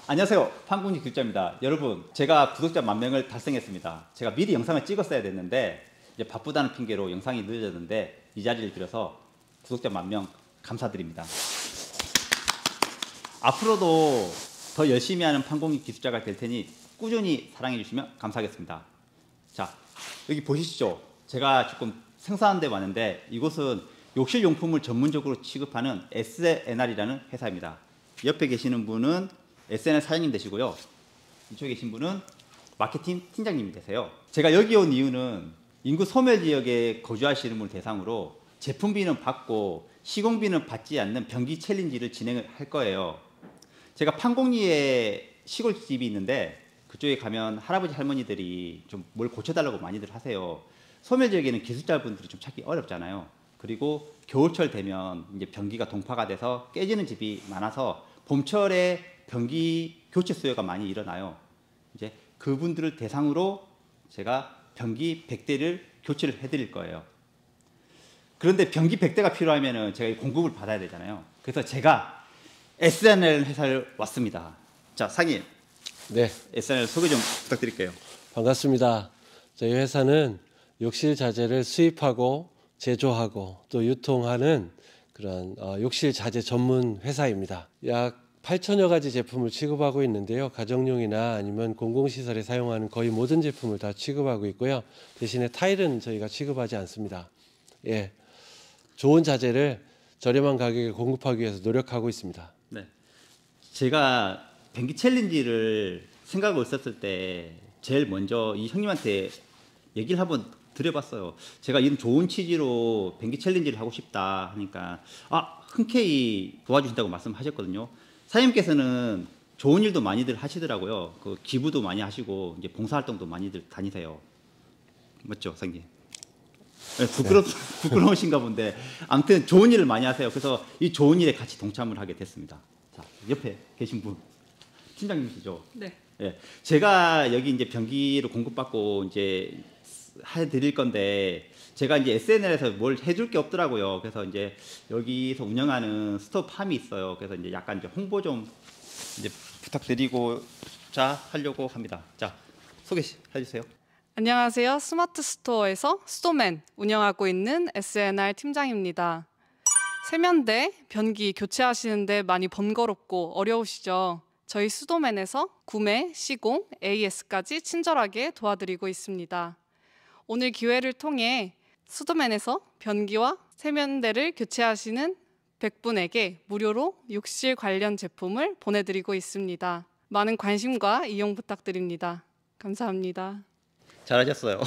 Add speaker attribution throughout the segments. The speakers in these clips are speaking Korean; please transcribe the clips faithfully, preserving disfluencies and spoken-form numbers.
Speaker 1: 안녕하세요. 판공지 기술자입니다. 여러분, 제가 구독자 만 명을 달성했습니다. 제가 미리 영상을 찍었어야 됐는데 이제 바쁘다는 핑계로 영상이 늦어졌는데 이 자리를 빌어서 구독자 만 명 감사드립니다. 앞으로도 더 열심히 하는 판공지 기술자가 될 테니 꾸준히 사랑해 주시면 감사하겠습니다. 자, 여기 보시죠. 제가 조금 생산한 데 왔는데 이곳은 욕실용품을 전문적으로 취급하는 에스엔알이라는 회사입니다. 옆에 계시는 분은 에스엔알 사장님 되시고요. 이쪽에 계신 분은 마케팅 팀장님이 되세요. 제가 여기 온 이유는 인구 소멸 지역에 거주하시는 분을 대상으로 제품비는 받고 시공비는 받지 않는 변기 챌린지를 진행을 할 거예요. 제가 판공리에 시골집이 있는데 그쪽에 가면 할아버지 할머니들이 좀 뭘 고쳐달라고 많이들 하세요. 소멸 지역에는 기술자분들이 좀 찾기 어렵잖아요. 그리고 겨울철 되면 이제 변기가 동파가 돼서 깨지는 집이 많아서 봄철에 변기 교체 수요가 많이 일어나요. 이제 그분들을 대상으로 제가 변기 백 대를 교체를 해드릴 거예요. 그런데 변기 백 대가 필요하면은 제가 공급을 받아야 되잖아요. 그래서 제가 에스엔알 회사를 왔습니다. 자, 상임.
Speaker 2: 네.
Speaker 1: 에스엔알 소개 좀 부탁드릴게요.
Speaker 2: 반갑습니다. 저희 회사는 욕실 자재를 수입하고 제조하고 또 유통하는 그런 어, 욕실 자재 전문 회사입니다. 약 팔천여 가지 제품을 취급하고 있는데요. 가정용이나 아니면 공공시설에 사용하는 거의 모든 제품을 다 취급하고 있고요. 대신에 타일은 저희가 취급하지 않습니다. 예, 좋은 자재를 저렴한 가격에 공급하기 위해서 노력하고 있습니다.
Speaker 1: 네, 제가 변기 챌린지를 생각하고 있었을 때 제일 먼저 이 형님한테 얘기를 한번 드려봤어요. 제가 이런 좋은 취지로 변기 챌린지를 하고 싶다 하니까 아, 흔쾌히 도와주신다고 말씀하셨거든요. 사장님께서는 좋은 일도 많이들 하시더라고요. 그 기부도 많이 하시고 이제 봉사활동도 많이들 다니세요. 맞죠, 사장님? 네, 부끄러 네. 부끄러우신가 본데 아무튼 좋은 일을 많이 하세요. 그래서 이 좋은 일에 같이 동참을 하게 됐습니다. 자, 옆에 계신 분 팀장님이시죠?
Speaker 3: 네.
Speaker 1: 예, 제가 여기 이제 변기를 공급받고 이제 해드릴 건데 제가 이제 에스엔알에서 뭘 해줄 게 없더라고요. 그래서 이제 여기서 운영하는 스토어팜이 있어요. 그래서 이제 약간 이제 홍보 좀 이제 부탁드리고자 하려고 합니다. 자, 소개해 주세요.
Speaker 3: 안녕하세요. 스마트 스토어에서 스토맨 운영하고 있는 에스엔알 팀장입니다. 세면대, 변기 교체하시는데 많이 번거롭고 어려우시죠? 저희 스토맨에서 구매, 시공, 에이에스까지 친절하게 도와드리고 있습니다. 오늘 기회를 통해 스토맨에서 변기와 세면대를 교체하시는 백 분에게 무료로 욕실 관련 제품을 보내드리고 있습니다. 많은 관심과 이용 부탁드립니다. 감사합니다.
Speaker 1: 잘하셨어요.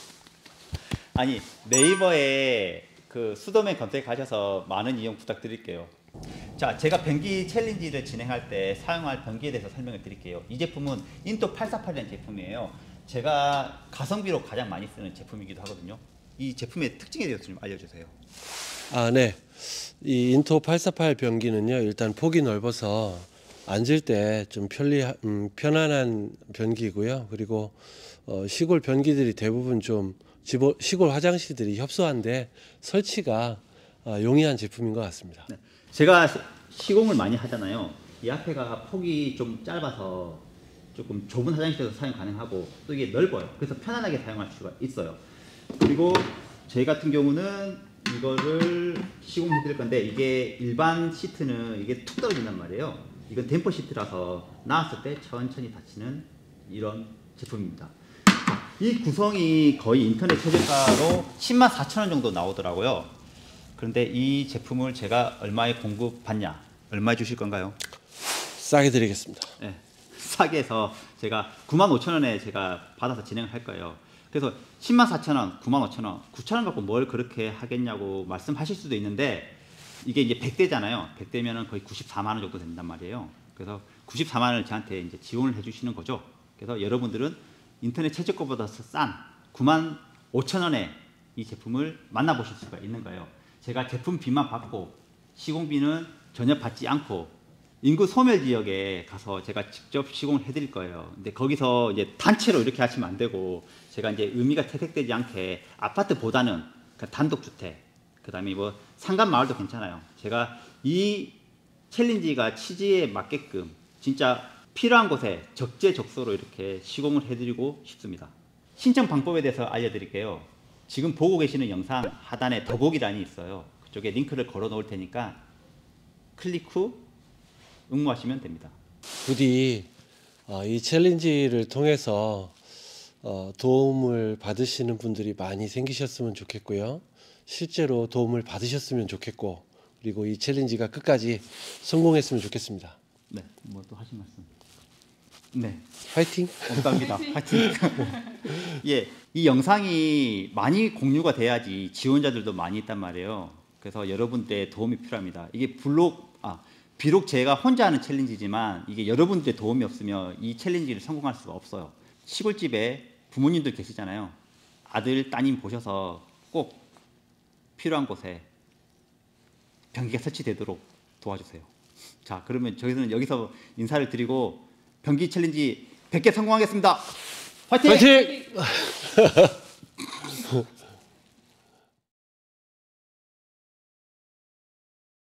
Speaker 1: 아니, 네이버에 그 수도맨 검색하셔서 많은 이용 부탁드릴게요. 자, 제가 변기 챌린지를 진행할 때 사용할 변기에 대해서 설명을 드릴게요. 이 제품은 인토 팔사팔이라는 제품이에요. 제가 가성비로 가장 많이 쓰는 제품이기도 하거든요. 이 제품의 특징에 대해서 좀 알려주세요.
Speaker 2: 아, 네. 이 인토 팔사팔 변기는요, 일단 폭이 넓어서 앉을 때 좀 편리, 음, 편안한 변기고요. 그리고 어, 시골 변기들이 대부분 좀 지보, 시골 화장실들이 협소한데 설치가 어, 용이한 제품인 것 같습니다.
Speaker 1: 네. 제가 시공을 많이 하잖아요. 이 앞에가 폭이 좀 짧아서 조금 좁은 화장실에서 사용 가능하고 또 이게 넓어요. 그래서 편안하게 사용할 수가 있어요. 그리고 저희 같은 경우는 이거를 시공해 드릴 건데 이게 일반 시트는 이게 툭 떨어진단 말이에요. 이건 댐퍼 시트라서 나왔을 때 천천히 닫히는 이런 제품입니다. 이 구성이 거의 인터넷 최저가로 십만 사천 원 정도 나오더라고요. 그런데 이 제품을 제가 얼마에 공급받냐? 얼마에 주실 건가요?
Speaker 2: 싸게 드리겠습니다.
Speaker 1: 네, 싸게 해서 제가 구만 오천 원에 제가 받아서 진행을 할 거예요. 그래서 십만 사천 원, 구만 오천 원, 구천 원 갖고 뭘 그렇게 하겠냐고 말씀하실 수도 있는데 이게 이제 백 대잖아요. 백 대면은 거의 구십사만 원 정도 된단 말이에요. 그래서 구십사만 원을 저한테 이제 지원을 해주시는 거죠. 그래서 여러분들은 인터넷 최저가보다 싼 구만 오천 원에 이 제품을 만나보실 수가 있는 거예요. 제가 제품비만 받고 시공비는 전혀 받지 않고 인구 소멸 지역에 가서 제가 직접 시공을 해드릴 거예요. 근데 거기서 이제 단체로 이렇게 하시면 안 되고 제가 이제 의미가 퇴색되지 않게 아파트보다는 단독주택, 그 다음에 뭐 상가 마을도 괜찮아요. 제가 이 챌린지가 취지에 맞게끔 진짜 필요한 곳에 적재적소로 이렇게 시공을 해드리고 싶습니다. 신청 방법에 대해서 알려드릴게요. 지금 보고 계시는 영상 하단에 더보기란이 있어요. 그쪽에 링크를 걸어 놓을 테니까 클릭 후 응모하시면 됩니다.
Speaker 2: 부디 어, 이 챌린지를 통해서 어, 도움을 받으시는 분들이 많이 생기셨으면 좋겠고요. 실제로 도움을 받으셨으면 좋겠고, 그리고 이 챌린지가 끝까지 성공했으면 좋겠습니다.
Speaker 1: 네, 뭐 또 하신 말씀? 네,
Speaker 2: 화이팅!
Speaker 1: 감사합니다. 하여튼 예, 이 영상이 많이 공유가 돼야지 지원자들도 많이 있단 말이에요. 그래서 여러분들의 도움이 필요합니다. 이게 블록 아 비록 제가 혼자 하는 챌린지지만 이게 여러분들의 도움이 없으면 이 챌린지를 성공할 수가 없어요. 시골집에 부모님들 계시잖아요. 아들, 따님 보셔서 꼭 필요한 곳에 변기가 설치되도록 도와주세요. 자, 그러면 저희는 여기서 인사를 드리고 변기 챌린지 백 개 성공하겠습니다. 화이팅!
Speaker 2: 화이팅!